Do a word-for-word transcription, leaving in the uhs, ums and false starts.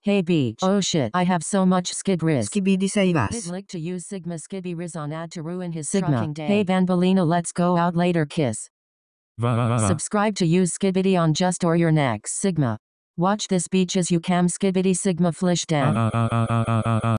Hey beach. Oh shit, I have so much skid riz. Skibidi say Pig was. lick to use Sigma skibby riz on ad to ruin his Sigma. trucking day. Hey Bambolina, let's go out later, kiss. Subscribe to use Skibidi on just or your next Sigma. Watch this beach as you cam Skibidi Sigma flish down.